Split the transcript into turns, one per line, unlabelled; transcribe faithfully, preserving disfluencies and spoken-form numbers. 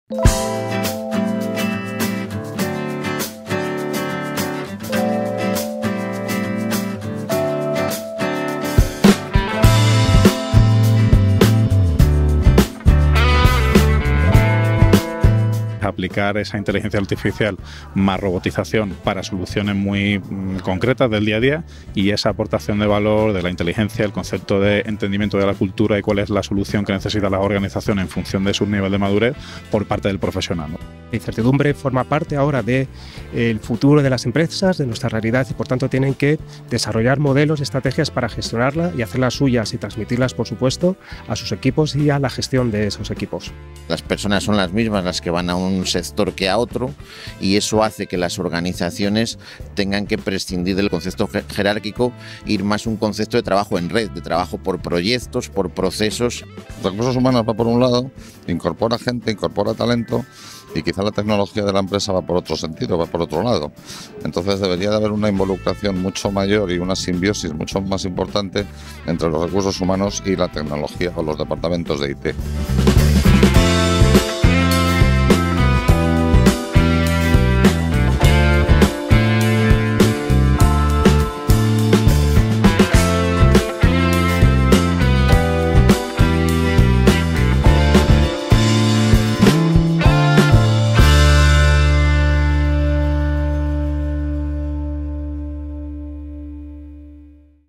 Aplicar esa inteligencia artificial más robotización para soluciones muy mm, concretas del día a día, y esa aportación de valor de la inteligencia, el concepto de entendimiento de la cultura y cuál es la solución que necesita la organización en función de su nivel de madurez por parte del profesional, ¿no?
La incertidumbre forma parte ahora del futuro de las empresas, de nuestra realidad, y por tanto tienen que desarrollar modelos, estrategias para gestionarla y hacerlas suyas y transmitirlas, por supuesto, a sus equipos y a la gestión de esos equipos.
Las personas son las mismas las que van a un sector que a otro, y eso hace que las organizaciones tengan que prescindir del concepto jerárquico, ir más a un concepto de trabajo en red, de trabajo por proyectos, por procesos.
Recursos humanos va por un lado, incorpora gente, incorpora talento, y quizá la tecnología de la empresa va por otro sentido, va por otro lado. Entonces debería de haber una involucración mucho mayor y una simbiosis mucho más importante entre los recursos humanos y la tecnología o los departamentos de I T.